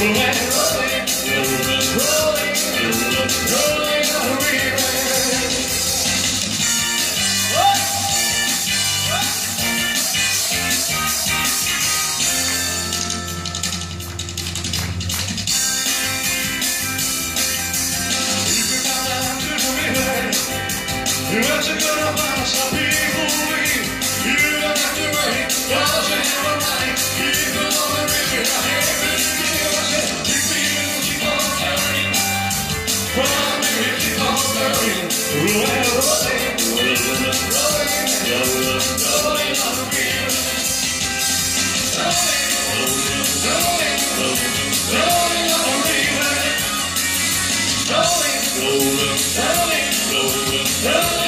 What you gonna find some people leave? You don't have to worry, cause you have a right. People on the river, I hate to give a shit. Big people keep on turning. From the river keep on turning. Rolling, rolling, rolling, rolling, rolling on the river. Rolling, rolling, rolling, rolling on the river. Rolling, rolling, rolling, rolling, rolling.